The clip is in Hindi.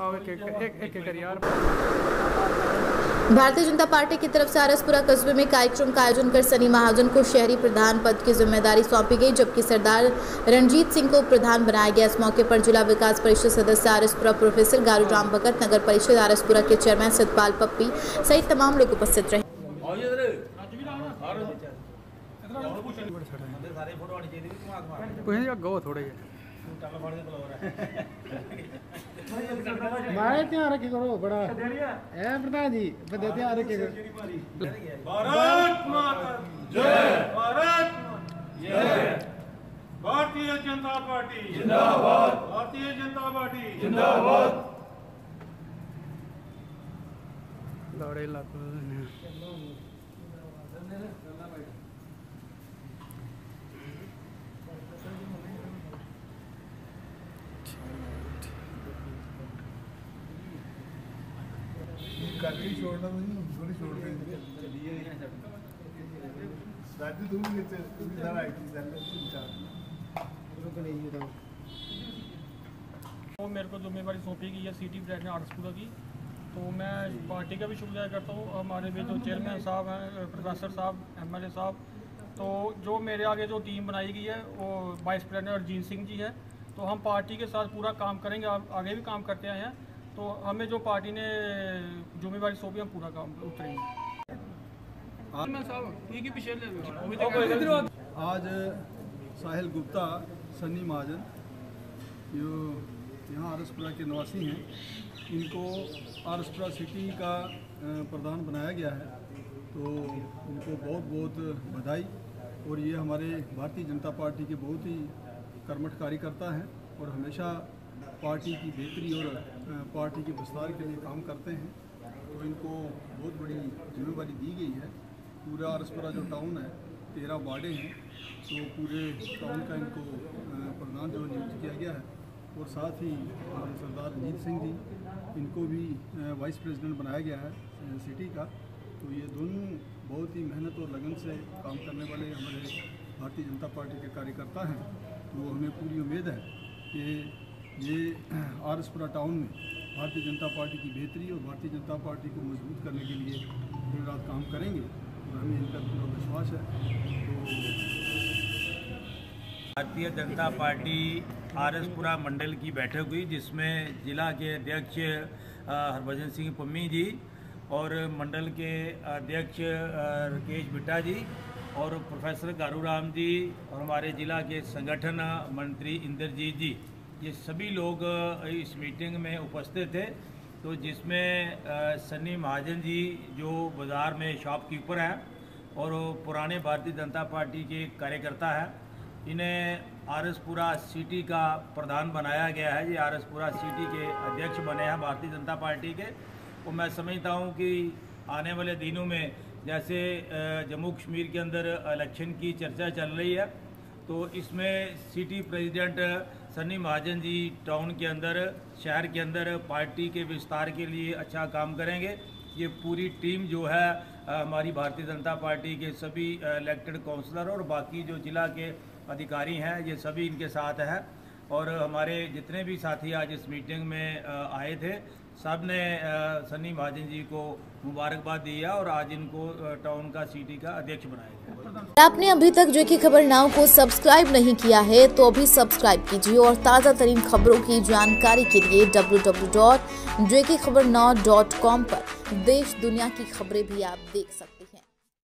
भारतीय जनता पार्टी की तरफ से आरसपुरा कस्बे में कार्यक्रम का आयोजन कर सनी महाजन को शहरी प्रधान पद की जिम्मेदारी सौंपी गई, जबकि सरदार रणजीत सिंह को प्रधान बनाया गया। इस मौके पर जिला विकास परिषद सदस्य आरसपुरा प्रोफेसर गारूराम भगत, नगर परिषद आरसपुरा के चेयरमैन सतपाल पप्पी सहित तमाम लोग उपस्थित रहे। मारे ध्यान रखे करो बड़ा है प्रधान जी, बड़े ध्यान रखे करो। भारत माता जय, भारत जय। भारतीय जनता पार्टी जिंदाबाद, भारतीय जनता पार्टी जिंदाबाद। छोड़ना थोड़ी छोड़ देंगे। तो मेरे को जिम्मेवारी सौंपी गई है सिटी प्रेसिडेंट आरसपुरा की, तो मैं पार्टी का भी शुक्रिया करता हूँ। हमारे भी जो चेयरमैन साहब हैं, प्रोफेसर साहब, एमएलए साहब, तो जो मेरे आगे जो टीम बनाई गई है वो वाइस प्रेसिडेंट रणजीत सिंह जी है। तो हम पार्टी के साथ पूरा काम करेंगे, आगे भी काम करते आए हैं। तो हमें जो पार्टी ने जिम्मेवारी सौंपी हम पूरा काम उतरेंगे। आज साहिल गुप्ता, सनी महाजन जो यहाँ आरसपुरा के निवासी हैं, इनको आरसपुरा सिटी का प्रधान बनाया गया है। तो इनको बहुत बहुत बधाई। और ये हमारे भारतीय जनता पार्टी के बहुत ही कर्मठ कार्यकर्ता हैं और हमेशा पार्टी की बेहतरी और पार्टी के विस्तार के लिए काम करते हैं। तो इनको बहुत बड़ी जिम्मेवारी दी गई है। पूरा आरसपुरा जो टाउन है, 13 वार्डें हैं, तो पूरे टाउन का इनको प्रधान जो नियुक्त किया गया है। और साथ ही हमारे सरदार रणजीत सिंह जी, इनको भी वाइस प्रेसिडेंट बनाया गया है सिटी का। तो ये दोनों बहुत ही मेहनत और लगन से काम करने वाले हमारे भारतीय जनता पार्टी के कार्यकर्ता हैं। तो हमें पूरी उम्मीद है कि ये आरसपुरा टाउन में भारतीय जनता पार्टी की बेहतरी और भारतीय जनता पार्टी को मजबूत करने के लिए दिन रात काम करेंगे और हमें इनका पूरा विश्वास है। तो भारतीय जनता पार्टी आरसपुरा मंडल की बैठक हुई, जिसमें जिला के अध्यक्ष हरभजन सिंह पम्मी जी और मंडल के अध्यक्ष राकेश बिट्टा जी और प्रोफेसर गारूराम जी और हमारे जिला के संगठन मंत्री इंद्रजीत जी, ये सभी लोग इस मीटिंग में उपस्थित थे। तो जिसमें सनी महाजन जी जो बाज़ार में शॉपकीपर हैं और पुराने भारतीय जनता पार्टी के कार्यकर्ता हैं, इन्हें आरसपुरा सिटी का प्रधान बनाया गया है। ये आरसपुरा सिटी के अध्यक्ष बने हैं भारतीय जनता पार्टी के। तो मैं समझता हूँ कि आने वाले दिनों में जैसे जम्मू कश्मीर के अंदर इलेक्शन की चर्चा चल रही है, तो इसमें city president Sunny Mahajan ji town के अंदर, शहर के अंदर पार्टी के विस्तार के लिए अच्छा काम करेंगे। ये पूरी टीम जो है हमारी भारतीय जनता पार्टी के सभी इलेक्टेड काउंसलर और बाकी जो जिला के अधिकारी हैं, ये सभी इनके साथ हैं। और हमारे जितने भी साथी आज इस मीटिंग में आए थे, सब ने सनी महाजन जी को मुबारकबाद दिया और आज इनको टाउन का सिटी का अध्यक्ष बनाया गया। आपने अभी तक जो की खबर नाउ को सब्सक्राइब नहीं किया है तो अभी सब्सक्राइब कीजिए और ताज़ा तरीन खबरों की जानकारी के लिए www.jkhabarnow.com पर देश दुनिया की खबरें भी आप देख सकते हैं।